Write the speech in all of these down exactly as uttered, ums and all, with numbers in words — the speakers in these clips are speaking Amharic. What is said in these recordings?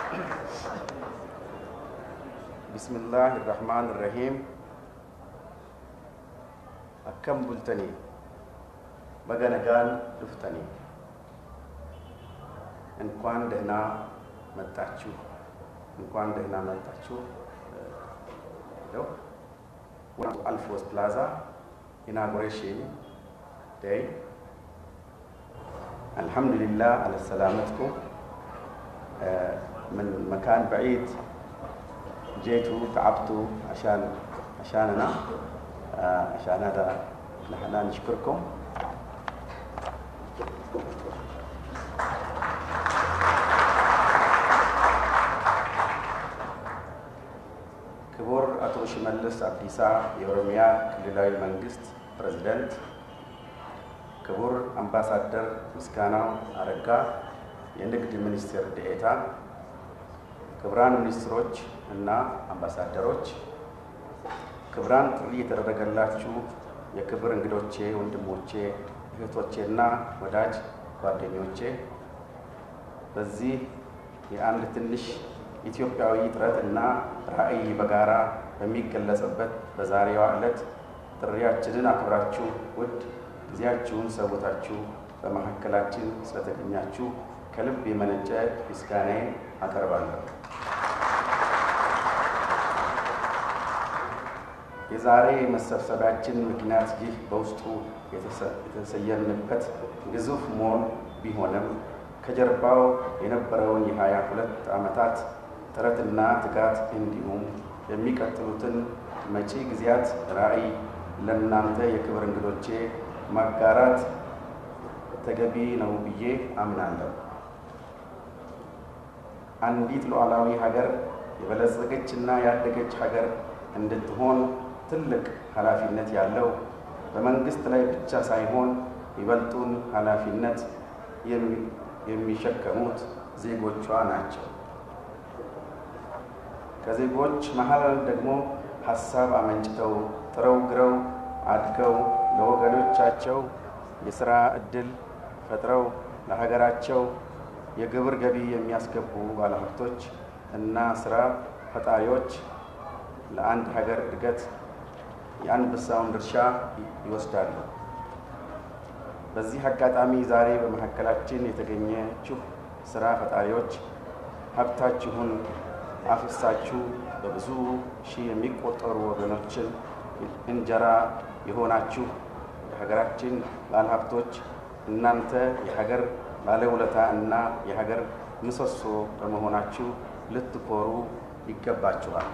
بسم الله الرحمن الرحيم أكم بلتني بغنغان دفتني እንኳን ደህና መጣችሁ እንኳን ደህና መጣችሁ ነው Alfos Plaza inauguration day alhamdulillah على سلامتكم من مكان بعيد جيتوا تعبتوا عشان عشاننا عشان هذا نحن نشكركم كبر أتو شمالس عبديسا يوروميا كليلاوي منجست بريزيدنت كبر أمباسادر مسكاناو أرقا የንግድ ሚኒስቴር ዴኤታ ክብራን ሚኒስትሮች እና አምባሳደሮች ክብራን ጥሪ የተደረገላችሁ የክብር እንግዶቼ ወንድሞቼ እህቶቼና ወዳጅ ጓደኞቼ በዚህ የአንድ ትንሽ ኢትዮጵያዊ ጥረትና ራዕይ በጋራ በሚገለጽበት በዛሬው ዕለት ጥሪያችንን አክብራችሁ ውድ ጊዜያችሁን ሰውታችሁ በመሐከላችን ስለተገኛችሁ ከልብ የመነጨ ምስጋናዬን አቀርባለሁ። የዛሬ መሰብሰባችን ምክንያት ይህ በውስጡ የተሰየምንበት ግዙፍ ሞል ቢሆንም ከጀርባው የነበረውን የሃያ ሁለት ዓመታት ጥረትና ትጋት እንዲሁም የሚቀጥሉትን መጪ ጊዜያት ራዕይ ለእናንተ የክብር እንግዶቼ ማጋራት ተገቢ ነው ብዬ አምናለሁ። አንዲት ሉዓላዊ ሀገር የበለጸገችና ያደገች ሀገር እንድትሆን ትልቅ ኃላፊነት ያለው በመንግስት ላይ ብቻ ሳይሆን ይበልጡን ኃላፊነት የሚሸከሙት ዜጎቿ ናቸው። ከዜጎች መሃል ደግሞ ሐሳብ አመንጭተው ጥረው ግረው አድገው ለወገኖቻቸው የሥራ ዕድል ፈጥረው ለሀገራቸው የግብር ገቢ የሚያስገቡ ባለሀብቶች እና ሥራ ፈጣሪዎች ለአንድ ሀገር እድገት የአንበሳውን ድርሻ ይወስዳሉ። በዚህ አጋጣሚ ዛሬ በመሐከላችን የተገኘችሁ ሥራ ፈጣሪዎች ሀብታችሁን አፍሳችሁ በብዙ ሺህ የሚቆጠሩ ወገኖችን እንጀራ የሆናችሁ የሀገራችን ባለሀብቶች እናንተ የሀገር ባለውለታ እና የሀገር ምሰሶ በመሆናችሁ ልትኮሩ ይገባችኋል።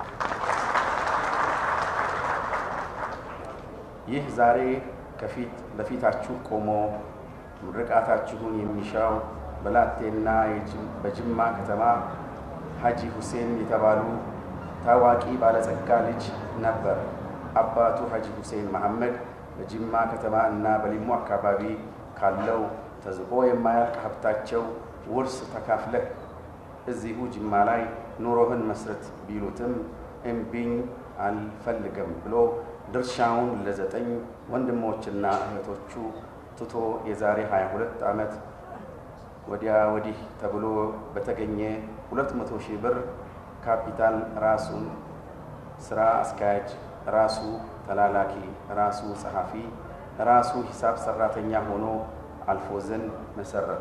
ይህ ዛሬ ከፊት ለፊታችሁ ቆሞ ምርቃታችሁን የሚሻው በላቴና በጅማ ከተማ ሐጂ ሁሴን የተባሉ ታዋቂ ባለጸጋ ልጅ ነበር። አባቱ ሐጂ ሁሴን መሐመድ በጅማ ከተማ እና በሊሙ አካባቢ ካለው ተዝቆ የማያልቅ ሀብታቸው ውርስ ተካፍለህ እዚሁ ጅማ ላይ ኑሮህን መስረት ቢሉትም እምቢኝ አልፈልግም ብሎ ድርሻውን ለዘጠኝ ወንድሞችና እህቶቹ ትቶ የዛሬ ሃያ ሁለት ዓመት ወዲያ ወዲህ ተብሎ በተገኘ ሁለት መቶ ሺህ ብር ካፒታል ራሱን ስራ አስኪያጅ ራሱ ተላላኪ ራሱ ጸሐፊ ራሱ ሂሳብ ሰራተኛ ሆኖ አልፎዝን መሰረተ።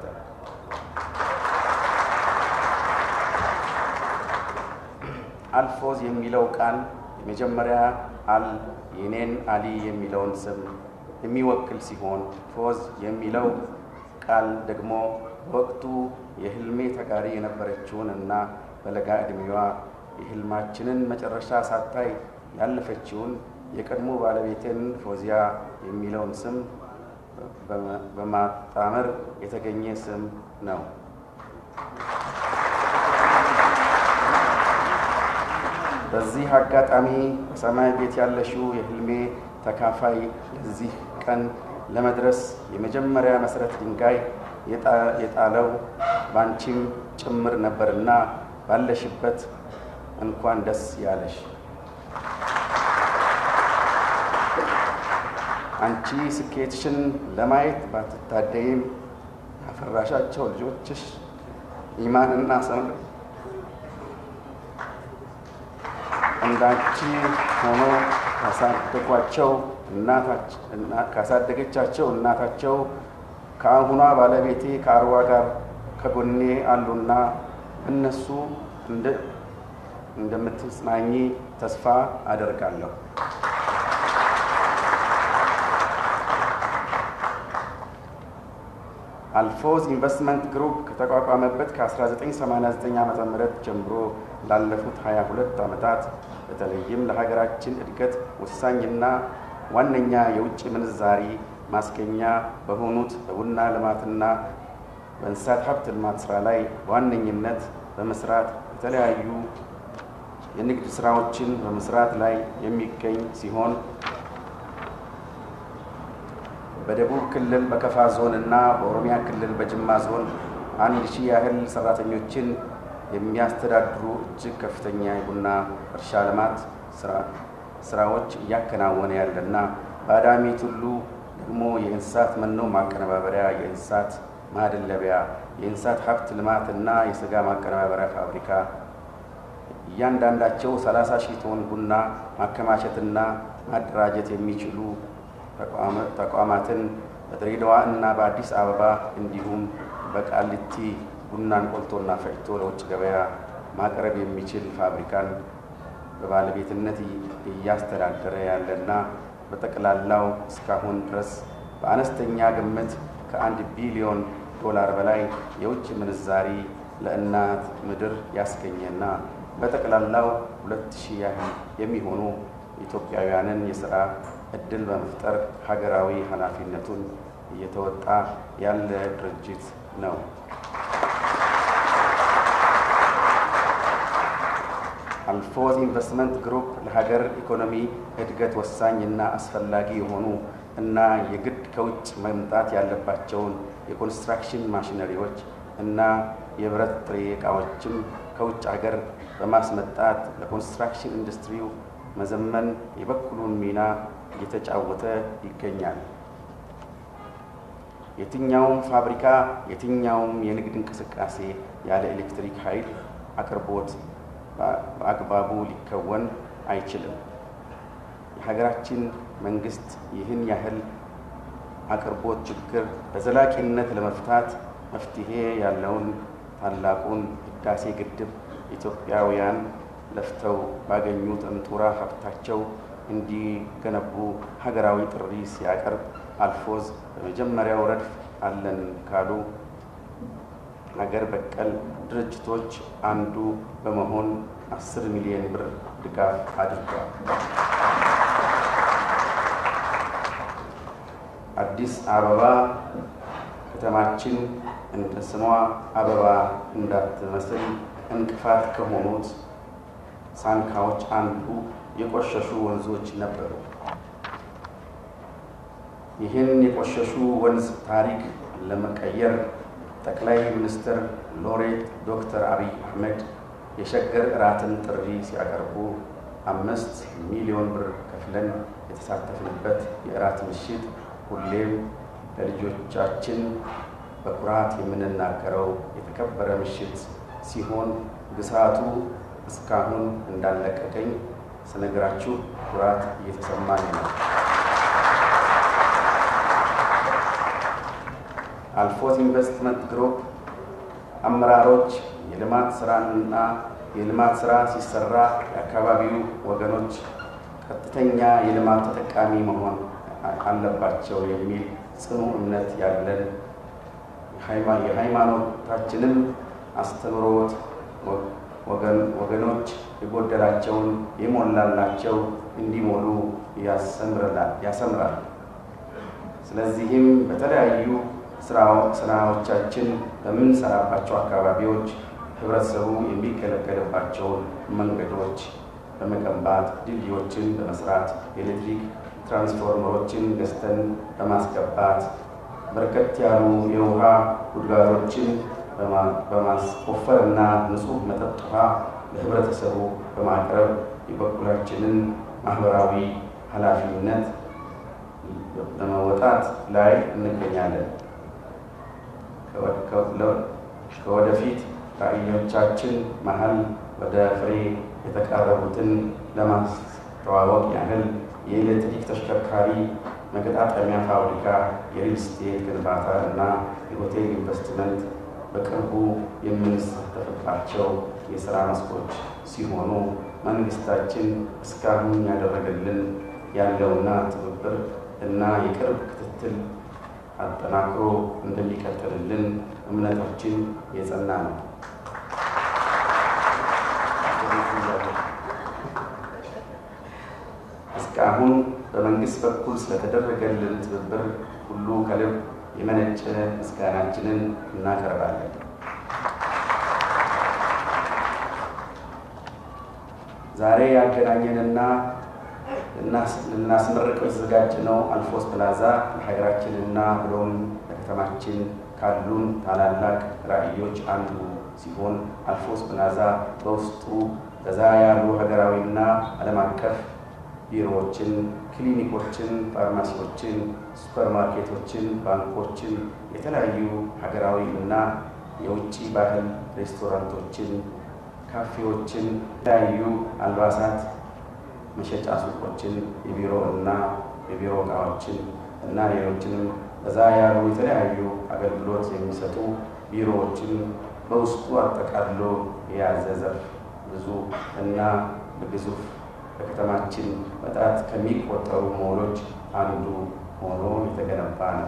አልፎዝ የሚለው ቃል የመጀመሪያ አል የኔን አሊ የሚለውን ስም የሚወክል ሲሆን ፎዝ የሚለው ቃል ደግሞ ወቅቱ የህልሜ ተጋሪ የነበረችውን እና በለጋ እድሜዋ የህልማችንን መጨረሻ ሳታይ ያለፈችውን የቀድሞ ባለቤቴን ፎዚያ የሚለውን ስም በማጣመር የተገኘ ስም ነው። በዚህ አጋጣሚ በሰማይ ቤት ያለሽው የህልሜ ተካፋይ ለዚህ ቀን ለመድረስ የመጀመሪያ መሰረት ድንጋይ የጣለው ባንቺም ጭምር ነበርና ባለሽበት እንኳን ደስ ያለሽ። አንቺ ስኬትሽን ለማየት ባትታደይም ያፈራሻቸው ልጆችሽ ኢማንና ሰብር እንዳንቺ ሆኖ ካሳደጓቸው ካሳደገቻቸው እናታቸው ከአሁኗ ባለቤቴ ከአርዋ ጋር ከጎኔ አሉና እነሱ እንደ እንደምትጽናኚ ተስፋ አደርጋለሁ። አልፎዝ ኢንቨስትመንት ግሩፕ ከተቋቋመበት ከ1989 ዓመተ ምህረት ጀምሮ ላለፉት ሃያ ሁለት ዓመታት በተለይም ለሀገራችን እድገት ወሳኝና ዋነኛ የውጭ ምንዛሪ ማስገኛ በሆኑት በቡና ልማትና በእንስሳት ሀብት ልማት ስራ ላይ በዋነኝነት በመስራት የተለያዩ የንግድ ስራዎችን በመስራት ላይ የሚገኝ ሲሆን በደቡብ ክልል በከፋ ዞን እና በኦሮሚያ ክልል በጅማ ዞን አንድ ሺህ ያህል ሰራተኞችን የሚያስተዳድሩ እጅግ ከፍተኛ የቡና እርሻ ልማት ስራዎች እያከናወነ ያለና በአዳሚ ቱሉ ደግሞ የእንስሳት መኖ ማቀነባበሪያ፣ የእንስሳት ማደለቢያ፣ የእንስሳት ሀብት ልማትና የስጋ ማቀነባበሪያ ፋብሪካ እያንዳንዳቸው ሰላሳ ሺህ ቶን ቡና ማከማቸትና ማደራጀት የሚችሉ ተቋማትን በድሬዳዋ እና በአዲስ አበባ እንዲሁም በቃሊቲ ቡናን ቆልቶና ፈጭቶ ለውጭ ገበያ ማቅረብ የሚችል ፋብሪካን በባለቤትነት እያስተዳደረ ያለና በጠቅላላው እስካሁን ድረስ በአነስተኛ ግምት ከአንድ ቢሊዮን ዶላር በላይ የውጭ ምንዛሪ ለእናት ምድር ያስገኘና በጠቅላላው ሁለት ሺህ ያህል የሚሆኑ ኢትዮጵያውያንን የሥራ እድል በመፍጠር ሀገራዊ ኃላፊነቱን እየተወጣ ያለ ድርጅት ነው። አልፎዝ ኢንቨስትመንት ግሩፕ ለሀገር ኢኮኖሚ እድገት ወሳኝና አስፈላጊ የሆኑ እና የግድ ከውጭ መምጣት ያለባቸውን የኮንስትራክሽን ማሽነሪዎች እና የብረት ጥሬ ዕቃዎችን ከውጭ ሀገር በማስመጣት ለኮንስትራክሽን ኢንዱስትሪው መዘመን የበኩሉን ሚና እየተጫወተ ይገኛል። የትኛውም ፋብሪካ የትኛውም የንግድ እንቅስቃሴ ያለ ኤሌክትሪክ ኃይል አቅርቦት በአግባቡ ሊከወን አይችልም። የሀገራችን መንግስት ይህን ያህል አቅርቦት ችግር በዘላቂነት ለመፍታት መፍትሄ ያለውን ታላቁን ህዳሴ ግድብ ኢትዮጵያውያን ለፍተው ባገኙት እንጡራ ሀብታቸው እንዲገነቡ ሀገራዊ ጥሪ ሲያቀርብ አልፎዝ በመጀመሪያው ረድፍ አለን ካሉ ሀገር በቀል ድርጅቶች አንዱ በመሆን አስር ሚሊዮን ብር ድጋፍ አድርጓል። አዲስ አበባ ከተማችን እንደ ስሟ አበባ እንዳትመስል እንቅፋት ከሆኑት ሳንካዎች አንዱ የቆሸሹ ወንዞች ነበሩ። ይህን የቆሸሹ ወንዝ ታሪክ ለመቀየር ጠቅላይ ሚኒስትር ሎሬት ዶክተር አብይ አህመድ የሸገር እራትን ጥሪ ሲያቀርቡ አምስት ሚሊዮን ብር ከፍለን የተሳተፍንበት የእራት ምሽት ሁሌም ለልጆቻችን በኩራት የምንናገረው የተከበረ ምሽት ሲሆን ግሳቱ እስካሁን እንዳለቀቀኝ ስነግራችሁ ኩራት እየተሰማኝ ነው። አልፎዝ ኢንቨስትመንት ግሩፕ አመራሮች የልማት ስራና የልማት ስራ ሲሰራ የአካባቢው ወገኖች ቀጥተኛ የልማት ተጠቃሚ መሆን አለባቸው የሚል ጽኑ እምነት ያለን የሃይማኖታችንም አስተምሮት ወገኖች የጎደላቸውን የሞላላቸው እንዲሞሉ ያሰምራል። ስለዚህም በተለያዩ ስራዎቻችን በምንሰራባቸው አካባቢዎች ህብረተሰቡ የሚገለገልባቸውን መንገዶች በመገንባት ድልድዮችን በመስራት የኤሌክትሪክ ትራንስፎርመሮችን ገዝተን በማስገባት በርከት ያሉ የውሃ ጉድጓዶችን በማስቆፈርና ንጹህ መጠጥ ውሃ ለህብረተሰቡ በማቅረብ የበኩላችንን ማህበራዊ ኃላፊነት ለመወጣት ላይ እንገኛለን። ከወደፊት ራዕዮቻችን መሃል ወደ ፍሬ የተቃረቡትን ለማስተዋወቅ ያህል የኤሌክትሪክ ተሽከርካሪ መገጣጠሚያ ፋብሪካ፣ የሪል ስቴት ግንባታ እና የሆቴል ኢንቨስትመንት በቅርቡ የምንሳተፍባቸው የሥራ መስኮች ሲሆኑ መንግስታችን እስካሁን ያደረገልን ያለውና ትብብር እና የቅርብ ክትትል አጠናክሮ እንደሚቀጥልልን እምነታችን የጸና ነው። እስካሁን በመንግስት በኩል ስለተደረገልን ትብብር ሁሉ ከልብ የመነጨ ምስጋናችንን እናቀርባለን። ዛሬ ያገናኘንና ልናስመርቀው የተዘጋጀነው አልፎስ ፕላዛ ለሀገራችንና ብሎም ለከተማችን ካሉን ታላላቅ ራዕዮች አንዱ ሲሆን አልፎስ ፕላዛ በውስጡ በዛ ያሉ ሀገራዊና ዓለም አቀፍ ቢሮዎችን፣ ክሊኒኮችን፣ ፋርማሲዎችን፣ ሱፐርማርኬቶችን፣ ባንኮችን፣ የተለያዩ ሀገራዊ እና የውጭ ባህል ሬስቶራንቶችን፣ ካፌዎችን፣ የተለያዩ አልባሳት መሸጫ ሱቆችን፣ የቢሮ እና የቢሮ ዕቃዎችን እና ሌሎችንም በዛ ያሉ የተለያዩ አገልግሎት የሚሰጡ ቢሮዎችን በውስጡ አጠቃሎ የያዘ ዘርፍ ብዙ እና በግዙፍ በከተማችን በጣት ከሚቆጠሩ ሞሎች አንዱ ሆኖ የተገነባ ነው።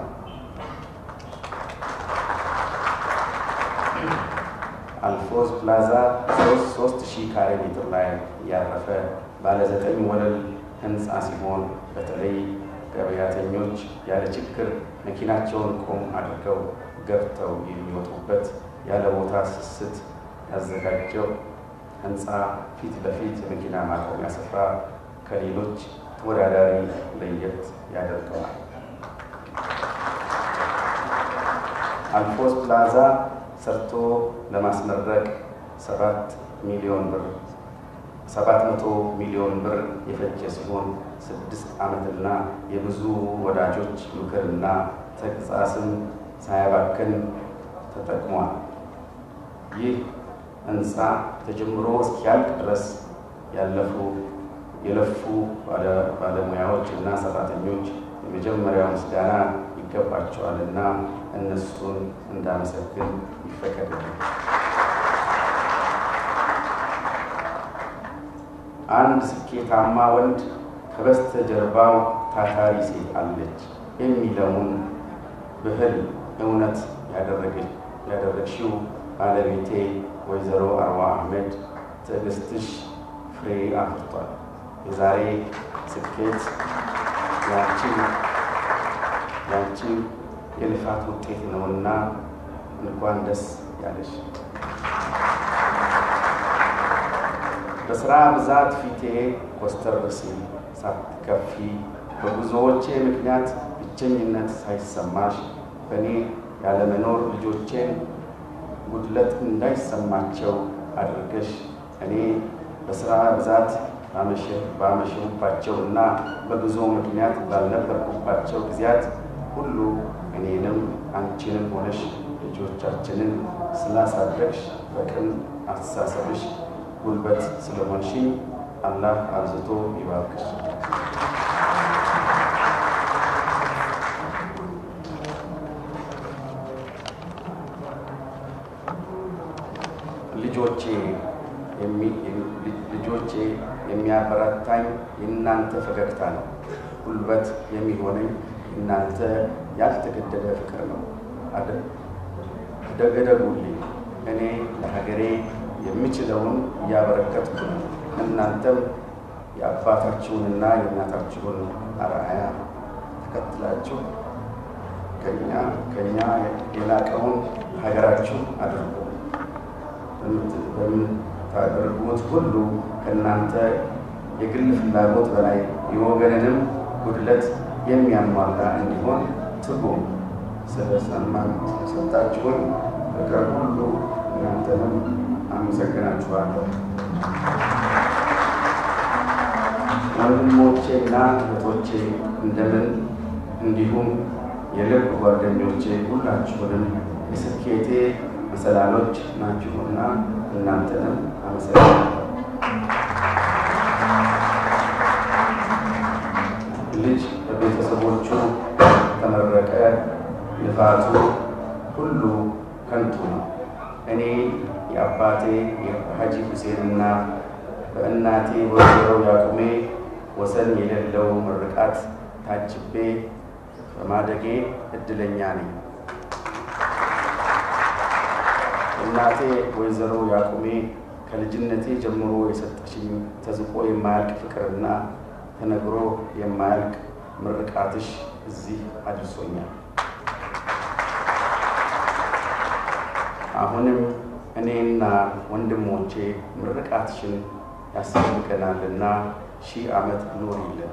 አልፎስ ፕላዛ ሶስት ሺህ ካሬ ሜትር ላይ ያረፈ ባለ ዘጠኝ ወለል ህንፃ ሲሆን በተለይ ገበያተኞች ያለ ችግር መኪናቸውን ቆም አድርገው ገብተው የሚወጡበት ያለ ቦታ ስስት ያዘጋጀው ህንፃ ፊት ለፊት የመኪና ማቆሚያ ስፍራ ከሌሎች ተወዳዳሪ ለየት ያደርገዋል። አልፎስ ፕላዛ ሰርቶ ለማስመረቅ ሰባት ሚሊዮን ብር ሰባት መቶ ሚሊዮን ብር የፈጀ ሲሆን ስድስት ዓመትና የብዙ ወዳጆች ምክርና ተግሳጽን ሳያባክን ተጠቅሟል። ይህ ህንፃ ተጀምሮ እስኪያልቅ ድረስ ያለፉ የለፉ ባለሙያዎች እና ሰራተኞች የመጀመሪያው ምስጋና ይገባቸዋልና እነሱን እንዳመሰግን ይፈቀድልኝ። አንድ ስኬታማ ወንድ ከበስተጀርባው ታታሪ ሴት አለች የሚለውን ብህል እውነት ያደረግሽው ባለቤቴ ወይዘሮ አርዋ አህመድ ትዕግስትሽ ፍሬ አፍርቷል። የዛሬ ስኬት ያንቺ የልፋት ውጤት ነውና እንኳን ደስ ያለሽ። በስራ ብዛት ፊቴ ኮስተር ሲል ሳትከፊ በጉዞዎቼ ምክንያት ብቸኝነት ሳይሰማሽ በእኔ ያለመኖር ልጆቼን ጉድለት እንዳይሰማቸው አድርገሽ እኔ በስራ ብዛት ባመሸሁባቸው እና በጉዞ ምክንያት ባልነበርኩባቸው ጊዜያት ሁሉ እኔንም አንቺንም ሆነሽ ልጆቻችንን ስላሳደግሽ በቅን አስተሳሰብሽ ጉልበት ስለሆንሽኝ አላህ አብዝቶ ይባርክሽ። ልጆቼ ልጆቼ የሚያበረታኝ የእናንተ ፈገግታ ነው። ጉልበት የሚሆነኝ እናንተ ያልተገደበ ፍቅር ነው። አደገደጉልኝ። እኔ ለሀገሬ የምችለውን እያበረከትኩ ነው። እናንተም የአባታችሁንና የእናታችሁን አርአያ ተከትላችሁ ከኛ ከኛ የላቀውን ሀገራችሁ አድርጉ። በምታደርጉት ሁሉ ከእናንተ የግል ፍላጎት በላይ የወገንንም ጉድለት የሚያሟላ እንዲሆን ትጉ። ስለሰማን ስለሰጣችሁን ፍቅር ሁሉ እናንተንም አመሰግናችኋለሁ። ወንድሞቼና እህቶቼ እንደምን እንዲሁም የልብ ጓደኞቼ ሁላችሁንም የስኬቴ መሰላሎች ናችሁና እናንተንም አመሰግናለሁ። ልጅ በቤተሰቦቹ ተመረቀ ልፋቱ ሁሉ ከንቱ ነው። እኔ የአባቴ የሐጂ ሁሴንና በእናቴ ወይዘሮ ያቁሜ ወሰን የሌለው ምርቃት ታጅቤ በማደጌ እድለኛ ነኝ። እናቴ ወይዘሮ ያቁሜ ከልጅነቴ ጀምሮ የሰጠሽኝ ተዝቆ የማያልቅ ፍቅርና ተነግሮ የማያልቅ ምርቃትሽ እዚህ አድርሶኛል። አሁንም እኔና ወንድሞቼ ምርቃትሽን ያስፈልገናልና ሺህ ዓመት ኑሪልን።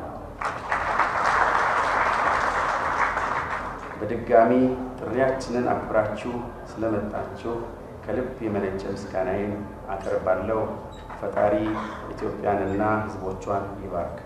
በድጋሚ ጥሪያችንን አክብራችሁ ስለመጣችሁ ከልብ የመነጨ ምስጋናዬን አቀርባለሁ። ፈጣሪ ኢትዮጵያንና ሕዝቦቿን ይባርክ።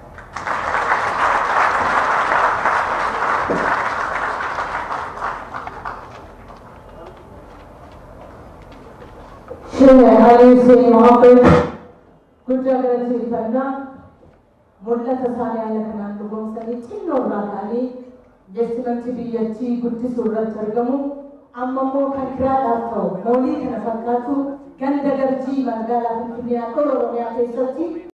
عليسي محمد كجاكرتي فنا مولى تساني على كمان لقوم سني تينو راكالي جسمتي بيجي قلت سورة ترجمو أما مو كنكرا دارتو مولي كنفكاتو كندقرجي من قال في الدنيا كله رمي عتيسوتي